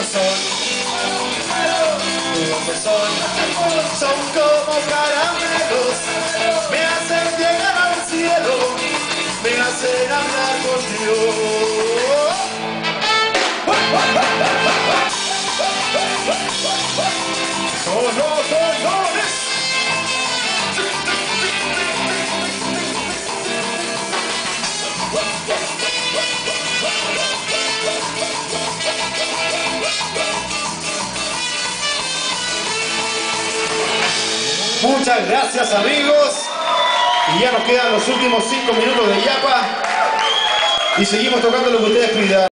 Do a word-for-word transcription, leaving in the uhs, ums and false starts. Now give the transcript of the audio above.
dulces son, dulces son, son como caramelos, me hacen llegar al cielo, me hacen hablar con Dios. Son los dolores. Muchas gracias, amigos, y ya nos quedan los últimos cinco minutos de Yapa y seguimos tocando lo que ustedes pidan.